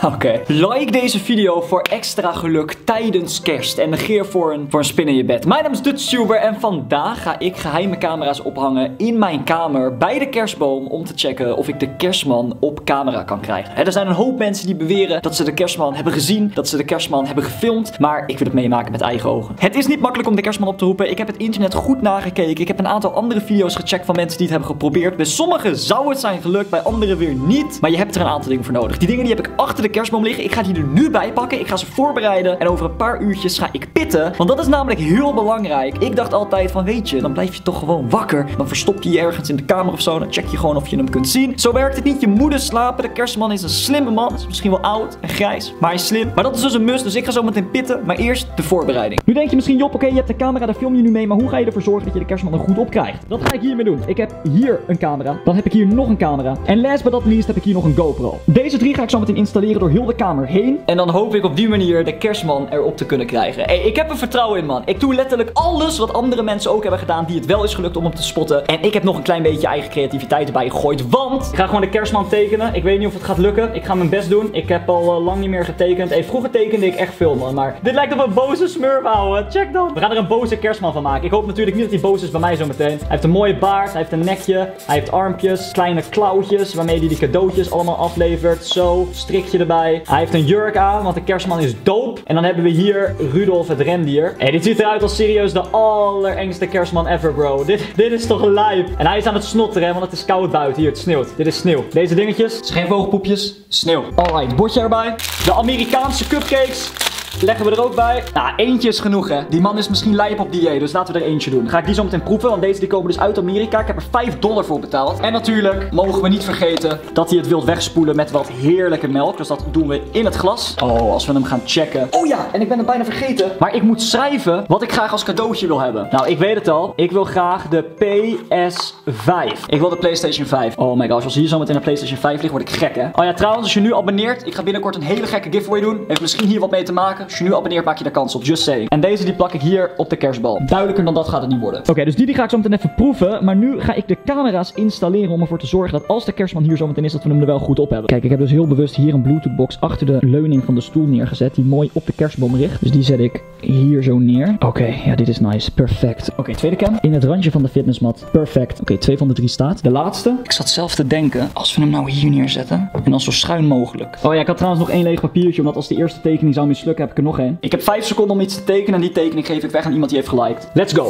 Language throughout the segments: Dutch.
Oké. Like deze video voor extra geluk tijdens kerst. En negeer voor een spin in je bed. Mijn naam is DutchTuber en vandaag ga ik geheime camera's ophangen in mijn kamer bij de kerstboom. Om te checken of ik de kerstman op camera kan krijgen. Er zijn een hoop mensen die beweren dat ze de kerstman hebben gezien. Dat ze de kerstman hebben gefilmd. Maar ik wil het meemaken met eigen ogen. Het is niet makkelijk om de kerstman op te roepen. Ik heb het internet goed nagekeken. Ik heb een aantal andere video's gecheckt van mensen die het hebben geprobeerd. Bij sommigen zou het zijn gelukt, bij anderen weer niet. Maar je hebt er een aantal dingen voor nodig. Die dingen die heb ik achter de kerstboom liggen. Ik ga die er nu bij pakken. Ik ga ze voorbereiden. En over een paar uurtjes ga ik pitten. Want dat is namelijk heel belangrijk. Ik dacht altijd van, weet je, dan blijf je toch gewoon wakker. Dan verstop je je ergens in de kamer of zo. Dan check je gewoon of je hem kunt zien. Zo werkt het niet. Je moet dus slapen. De kerstman is een slimme man. Is misschien wel oud en grijs, maar hij is slim. Maar dat is dus een must. Dus ik ga zo meteen pitten. Maar eerst de voorbereiding. Nu denk je misschien, Job, oké, je hebt de camera. Daar film je nu mee. Maar hoe ga je ervoor zorgen dat je de kerstman er goed op krijgt? Dat ga ik hiermee doen. Ik heb hier een camera. Dan heb ik hier nog een camera. En last but not least heb ik hier nog een GoPro. Deze drie ga ik zo meteen installeren door heel de kamer heen. En dan hoop ik op die manier de kerstman erop te kunnen krijgen. Hey, ik heb er vertrouwen in, man. Ik doe letterlijk alles wat andere mensen ook hebben gedaan die het wel is gelukt om hem te spotten. En ik heb nog een klein beetje eigen creativiteit erbij gegooid. Want ik ga gewoon de kerstman tekenen. Ik weet niet of het gaat lukken. Ik ga mijn best doen. Ik heb al lang niet meer getekend. Hey, vroeger tekende ik echt veel, man. Maar dit lijkt op een boze smurf, ouwe. Check dan. We gaan er een boze kerstman van maken. Ik hoop natuurlijk niet dat hij boos is bij mij zo meteen. Hij heeft een mooie baard. Hij heeft een nekje. Hij heeft armpjes. Kleine klauwtjes waarmee hij die cadeautjes allemaal aflevert. Zo. Strikje erbij. Hij heeft een jurk aan, want de kerstman is dope. En dan hebben we hier Rudolf het rendier. Hey, dit ziet eruit als serieus de allerengste kerstman ever, bro. Dit is toch lijp. En hij is aan het snotteren, want het is koud buiten. Hier, het sneeuwt. Dit is sneeuw. Deze dingetjes. Het is geen vogelpoepjes. Sneeuw. Alright, bordje erbij. De Amerikaanse cupcakes. Leggen we er ook bij. Nou, eentje is genoeg, hè. Die man is misschien lijp op dieet, dus laten we er eentje doen. Dan ga ik die zo meteen proeven, want deze die komen dus uit Amerika. Ik heb er $5 voor betaald. En natuurlijk mogen we niet vergeten dat hij het wilt wegspoelen met wat heerlijke melk. Dus dat doen we in het glas. Oh, als we hem gaan checken. Oh ja, en ik ben het bijna vergeten. Maar ik moet schrijven wat ik graag als cadeautje wil hebben. Nou, ik weet het al. Ik wil graag de PS5. Ik wil de PlayStation 5. Oh my gosh, als hier zo meteen een PlayStation 5 ligt, word ik gek, hè. Oh ja, trouwens, als je nu abonneert, ik ga binnenkort een hele gekke giveaway doen. Heeft misschien hier wat mee te maken. Als je nu abonneert, maak je daar kans op. Just saying. En deze die plak ik hier op de kerstbal. Duidelijker dan dat gaat het niet worden. Oké, dus die ga ik zo meteen even proeven. Maar nu ga ik de camera's installeren om ervoor te zorgen dat als de kerstman hier zo meteen is, dat we hem er wel goed op hebben. Kijk, ik heb dus heel bewust hier een Bluetooth box achter de leuning van de stoel neergezet. Die mooi op de kerstboom richt. Dus die zet ik hier zo neer. Oké, ja, dit is nice. Perfect. Oké, tweede cam. In het randje van de fitnessmat. Perfect. Oké, 2 van de 3 staat. De laatste. Ik zat zelf te denken, als we hem nou hier neerzetten. En dan zo schuin mogelijk. Oh ja, ik had trouwens nog 1 leeg papiertje. Omdat als de eerste tekening zou mislukken, heb ik er nog 1. Ik heb 5 seconden om iets te tekenen en die tekening geef ik weg aan iemand die heeft geliked. Let's go!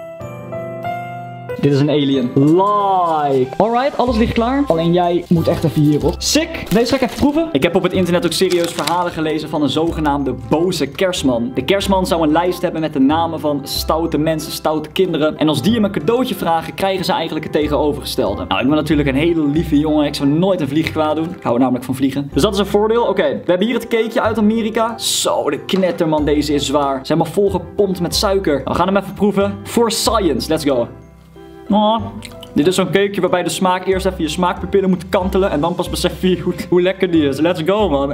Dit is een alien. Like. Alright, alles ligt klaar. Alleen jij moet echt even hierop. Sick. Deze ga ik even proeven. Ik heb op het internet ook serieus verhalen gelezen van een zogenaamde boze kerstman. De kerstman zou een lijst hebben met de namen van stoute mensen, stoute kinderen. En als die hem een cadeautje vragen, krijgen ze eigenlijk het tegenovergestelde. Nou, ik ben natuurlijk een hele lieve jongen. Ik zou nooit een vlieg kwaad doen. Ik hou er namelijk van vliegen. Dus dat is een voordeel. Oké, we hebben hier het cakeje uit Amerika. Zo, de knetterman, deze is zwaar. Ze zijn maar vol gepompt met suiker. We gaan hem even proeven. For science. Let's go. Oh, dit is zo'n cakeje waarbij de smaak eerst even je smaakpapillen moet kantelen. En dan pas besef je hoe lekker die is. Let's go, man.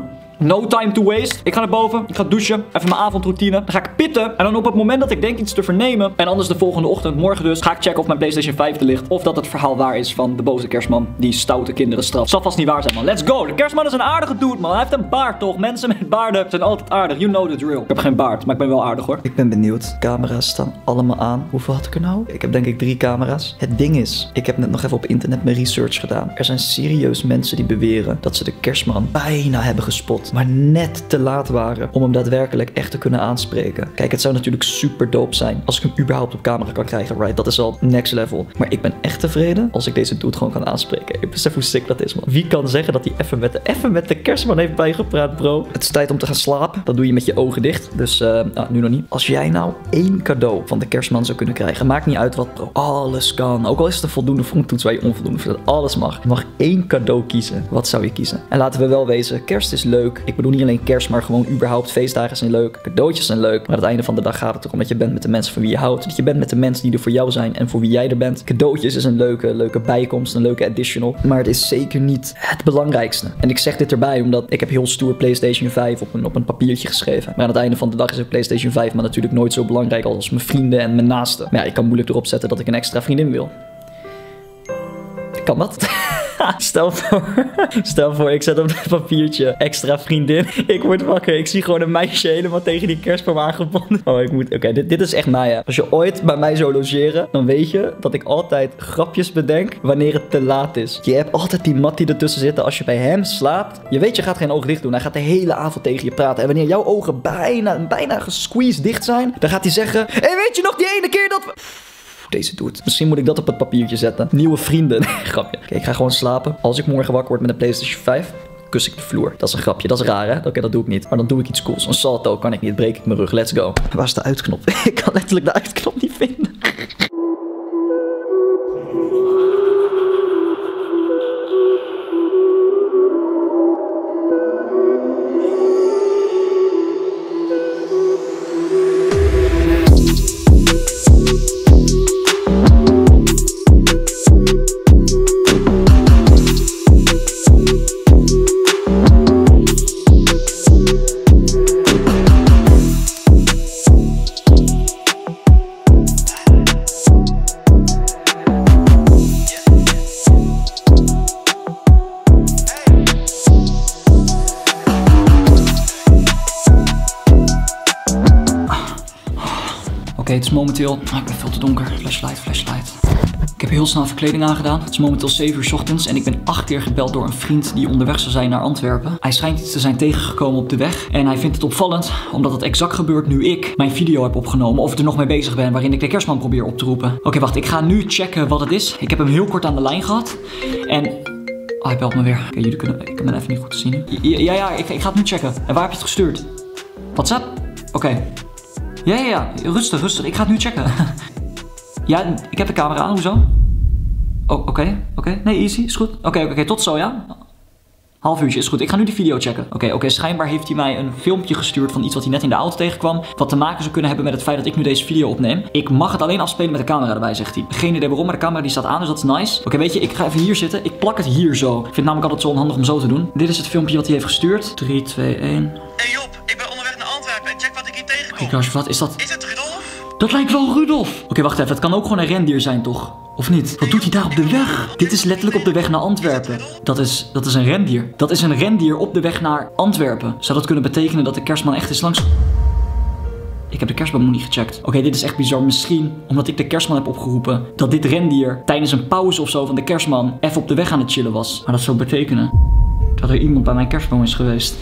No time to waste. Ik ga naar boven. Ik ga douchen. Even mijn avondroutine. Dan ga ik pitten. En dan op het moment dat ik denk iets te vernemen. En anders de volgende ochtend, morgen dus, ga ik checken of mijn PlayStation 5 er ligt. Of dat het verhaal waar is van de boze kerstman die stoute kinderen straft. Zal vast niet waar zijn, man. Let's go. De kerstman is een aardige dude, man. Hij heeft een baard, toch? Mensen met baarden zijn altijd aardig. You know the drill. Ik heb geen baard, maar ik ben wel aardig, hoor. Ik ben benieuwd. Camera's staan allemaal aan. Hoeveel had ik er nou? Ik heb denk ik 3 camera's. Het ding is, ik heb net nog even op internet mijn research gedaan. Er zijn serieus mensen die beweren dat ze de kerstman bijna hebben gespot. Maar net te laat waren om hem daadwerkelijk echt te kunnen aanspreken. Kijk, het zou natuurlijk super dope zijn als ik hem überhaupt op camera kan krijgen, right? Dat is al next level. Maar ik ben echt tevreden als ik deze dude gewoon kan aanspreken. Ik besef hoe sick dat is, man. Wie kan zeggen dat hij even met de kerstman heeft bijgepraat, bro? Het is tijd om te gaan slapen. Dat doe je met je ogen dicht. Dus, nu nog niet. Als jij nou 1 cadeau van de kerstman zou kunnen krijgen, maakt niet uit wat, bro. Alles kan. Ook al is het een voldoende fronttoets waar je onvoldoende vindt. Alles mag. Je mag 1 cadeau kiezen. Wat zou je kiezen? En laten we wel wezen, kerst is leuk. Ik bedoel niet alleen kerst, maar gewoon überhaupt feestdagen zijn leuk. Cadeautjes zijn leuk. Maar aan het einde van de dag gaat het erom dat je bent met de mensen van wie je houdt. Dat je bent met de mensen die er voor jou zijn en voor wie jij er bent. Cadeautjes is een leuke bijkomst, een leuke additional. Maar het is zeker niet het belangrijkste. En ik zeg dit erbij omdat ik heb heel stoer PlayStation 5 op een papiertje geschreven. Maar aan het einde van de dag is ook PlayStation 5 maar natuurlijk nooit zo belangrijk als mijn vrienden en mijn naasten. Maar ja, ik kan moeilijk erop zetten dat ik een extra vriendin wil. Kan dat? Stel voor, ik zet op het papiertje extra vriendin. Ik word wakker. Ik zie gewoon een meisje helemaal tegen die kerstboom aangebonden. Oh, Oké, dit is echt Maya. Als je ooit bij mij zou logeren, dan weet je dat ik altijd grapjes bedenk wanneer het te laat is. Je hebt altijd die mattie ertussen zitten als je bij hem slaapt. Je weet, je gaat geen oog dicht doen. Hij gaat de hele avond tegen je praten. En wanneer jouw ogen bijna gesqueezed dicht zijn, dan gaat hij zeggen: hey, weet je nog die ene keer dat we... Deze doet. Misschien moet ik dat op het papiertje zetten. Nieuwe vrienden. Grapje. Oké, ik ga gewoon slapen. Als ik morgen wakker word met een PlayStation 5, kus ik de vloer. Dat is een grapje. Dat is raar, hè? Oké, dat doe ik niet. Maar dan doe ik iets cools. Een salto kan ik niet. Breek ik mijn rug. Let's go. Waar is de uitknop? Ik kan letterlijk de uitknop niet vinden. Oké, het is momenteel... ik ben veel te donker. Flashlight. Ik heb heel snel verkleding aangedaan. Het is momenteel 7 uur 's ochtends en ik ben 8 keer gebeld door een vriend die onderweg zou zijn naar Antwerpen. Hij schijnt iets te zijn tegengekomen op de weg en hij vindt het opvallend omdat het exact gebeurt nu ik mijn video heb opgenomen of ik er nog mee bezig ben waarin ik de kerstman probeer op te roepen. Oké, wacht. Ik ga nu checken wat het is. Ik heb hem heel kort aan de lijn gehad en... Oh, hij belt me weer. Oké, jullie kunnen... Ik ben even niet goed te zien. Ja, ik ga het nu checken. En waar heb je het gestuurd? WhatsApp? Oké. Ja. Rustig. Ik ga het nu checken. Ja, ik heb de camera aan. Hoezo? Oh, oké. Nee, easy. Is goed. Oké, tot zo, ja? Half uurtje, is goed. Ik ga nu die video checken. Oké, schijnbaar heeft hij mij een filmpje gestuurd van iets wat hij net in de auto tegenkwam. Wat te maken zou kunnen hebben met het feit dat ik nu deze video opneem. Ik mag het alleen afspelen met de camera erbij, zegt hij. Geen idee waarom, maar de camera die staat aan, dus dat is nice. Oké, weet je, ik ga even hier zitten. Ik plak het hier zo. Ik vind het namelijk altijd zo onhandig om zo te doen. Dit is het filmpje wat hij heeft gestuurd. 3, 2, 1. Hey Job, ik ben onderweg naar Antwerpen en check wat ik hier tegenkom. Gosh, wat is dat? Is het Rudolf? Dat lijkt wel Rudolf. Oké, wacht even. Het kan ook gewoon een rendier zijn, toch? Of niet? Wat doet hij daar op de weg? Dit is letterlijk op de weg naar Antwerpen. Dat is een rendier. Dat is een rendier op de weg naar Antwerpen. Zou dat kunnen betekenen dat de kerstman echt is langs... Ik heb de kerstboom nog niet gecheckt. Oké, dit is echt bizar. Misschien omdat ik de kerstman heb opgeroepen, dat dit rendier tijdens een pauze of zo van de kerstman even op de weg aan het chillen was. Maar dat zou betekenen dat er iemand bij mijn kerstboom is geweest.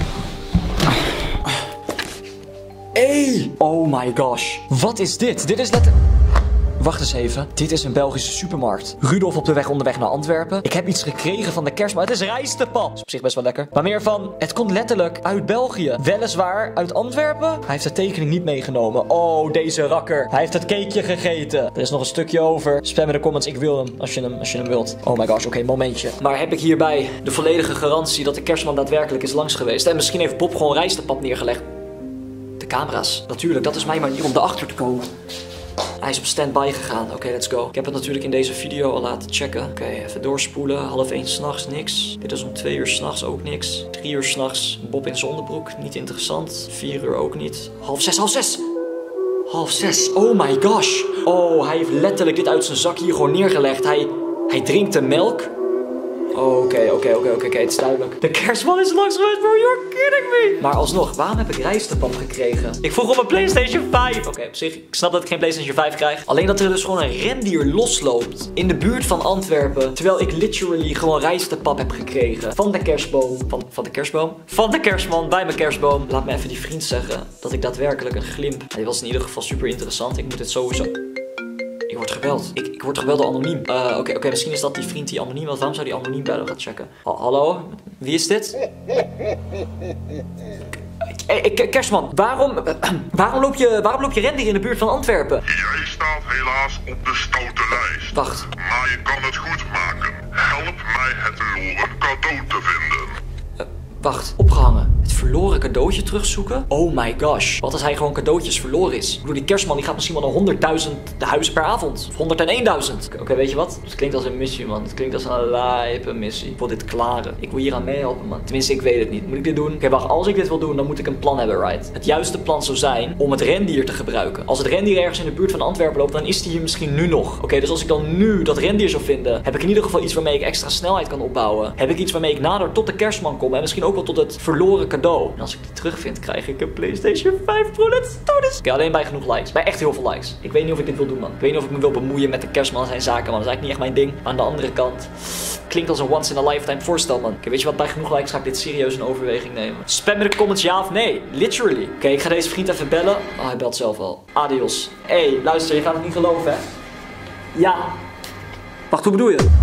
Hey! Oh my gosh. Wat is dit? Dit is letterlijk... Wacht eens even. Dit is een Belgische supermarkt. Rudolf op de weg onderweg naar Antwerpen. Ik heb iets gekregen van de kerstman. Het is rijstepap. Dat is op zich best wel lekker. Maar meer van, het komt letterlijk uit België. Weliswaar uit Antwerpen. Hij heeft de tekening niet meegenomen. Oh, deze rakker. Hij heeft het cakeje gegeten. Er is nog een stukje over. Spam in de comments. Ik wil hem als je hem wilt. Oh my gosh, oké, momentje. Maar heb ik hierbij de volledige garantie dat de kerstman daadwerkelijk is langs geweest? En misschien heeft Bob gewoon rijstepap neergelegd. De camera's. Natuurlijk, dat is mijn manier om erachter te komen. Hij is op standby gegaan. Oké, let's go. Ik heb het natuurlijk in deze video al laten checken. Oké, even doorspoelen. 12:30 s'nachts, niks. Dit is om 2 uur s'nachts ook niks. 3 uur s'nachts, Bob in zondenbroek. Niet interessant. 4 uur ook niet. 5:30. 5:30. Oh my gosh. Oh, hij heeft letterlijk dit uit zijn zak hier gewoon neergelegd. Hij drinkt de melk. Oké, het is duidelijk. De kerstman is langs geweest, bro. You're kidding me. Maar alsnog, waarom heb ik rijstepap gekregen? Ik vroeg om een PlayStation 5. Oké, op zich, ik snap dat ik geen PlayStation 5 krijg. Alleen dat er dus gewoon een rendier losloopt in de buurt van Antwerpen. Terwijl ik literally gewoon rijstepap heb gekregen van de kerstboom. Van de kerstboom? Van de kerstman bij mijn kerstboom. Laat me even die vriend zeggen dat ik daadwerkelijk een glimp. Hij was in ieder geval super interessant. Ik moet dit sowieso... Ik word gebeld. Ik word gebeld door anoniem. Oké, misschien is dat die vriend die anoniem was. Waarom zou die anoniem bellen? Gaat checken. Hallo? Wie is dit? Kerstman, waarom loop je rendier in de buurt van Antwerpen? Jij staat helaas op de stoute lijst. Wacht. Maar je kan het goed maken. Help mij het verloren cadeau te vinden. Wacht. Opgehangen. Het verloren cadeautje terugzoeken? Oh my gosh. Wat als hij gewoon cadeautjes verloren is? Ik bedoel, die kerstman die gaat misschien wel naar 100.000 huizen per avond. Of 101.000. Oké, weet je wat? Het klinkt als een missie, man. Het klinkt als een lijpe missie. Ik wil dit klaren. Ik wil hier aan meehelpen, man. Tenminste, ik weet het niet. Moet ik dit doen? Oké, wacht. Als ik dit wil doen, dan moet ik een plan hebben, right? Het juiste plan zou zijn om het rendier te gebruiken. Als het rendier ergens in de buurt van Antwerpen loopt, dan is die hier misschien nu nog. Oké, dus als ik dan nu dat rendier zou vinden, heb ik in ieder geval iets waarmee ik extra snelheid kan opbouwen. Heb ik iets waarmee ik nader tot de kerstman kom en misschien ook wel tot het verloren cadeau. En als ik die terugvind, krijg ik een PlayStation 5 Pro. Let's do this. Oké, alleen bij genoeg likes. Bij echt heel veel likes. Ik weet niet of ik dit wil doen, man. Ik weet niet of ik me wil bemoeien met de kerstman en zijn zaken, man. Dat is eigenlijk niet echt mijn ding. Aan de andere kant, klinkt als een once in a lifetime voorstel, man. Oké, weet je wat? Bij genoeg likes ga ik dit serieus in overweging nemen. Spam in de comments ja of nee. Literally. Oké, ik ga deze vriend even bellen. Oh, hij belt zelf al. Adios. Hey, luister, je gaat het niet geloven, hè? Ja. Wacht, hoe bedoel je?